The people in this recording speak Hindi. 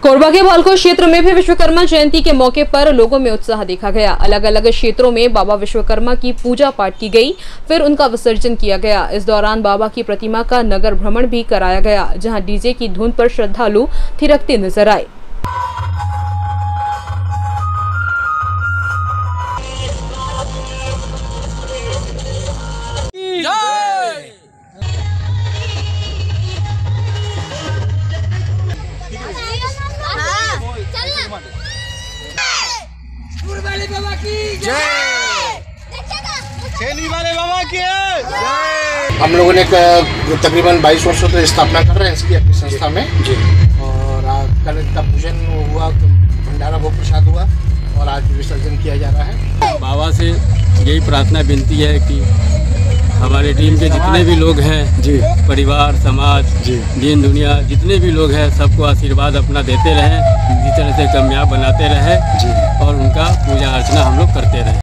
कोरबा के भालको क्षेत्र में भी विश्वकर्मा जयंती के मौके पर लोगों में उत्साह देखा गया। अलग अलग क्षेत्रों में बाबा विश्वकर्मा की पूजा पाठ की गई, फिर उनका विसर्जन किया गया। इस दौरान बाबा की प्रतिमा का नगर भ्रमण भी कराया गया, जहां डीजे की धुन पर श्रद्धालु थिरकते नजर आए। बाबा की जय, छेनी वाले बाबा की जय। हम लोगों ने तकरीबन 22 वर्षों से स्थापना कर रहे हैं इसकी अपनी संस्था में जी। और कल इनका पूजन हुआ, भंडारा भोग प्रसाद हुआ और आज विसर्जन किया जा रहा है। बाबा से यही प्रार्थना विनती है कि हमारे टीम के जितने भी लोग हैं जी, परिवार, समाज जी, दीन दुनिया जितने भी लोग हैं, सबको आशीर्वाद अपना देते रहें, इसी तरह से कामयाब बनाते रहें जी, और उनका पूजा अर्चना हम लोग करते रहें।